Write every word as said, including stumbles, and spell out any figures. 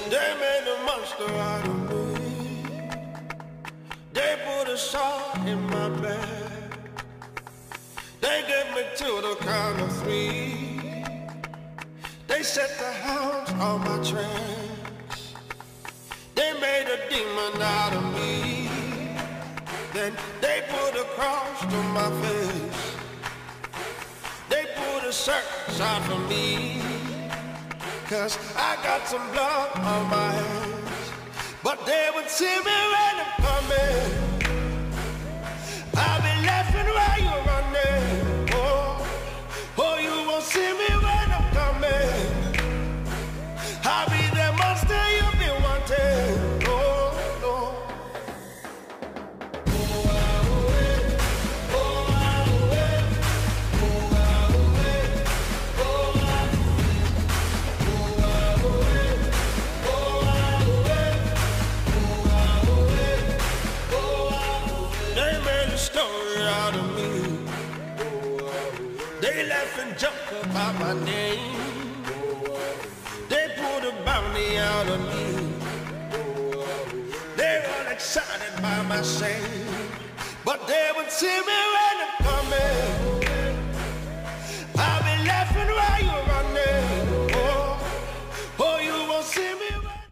They made a monster out of me. They put a shot in my back. They get me to the count of three. They set the hounds on my tracks. They made a demon out of me. Then they put a cross to my face. They put a circus out for me. Cause I got some blood on my hands. But they would see me when I'm coming. I'll be laughing while you're running. Oh, oh, you won't see me when I'm coming. I'll be the monster you've been wanting. Oh, no. They laugh and joke about my name. They put a bounty out of me. They're all excited by my shame. But they would see me when I'm coming.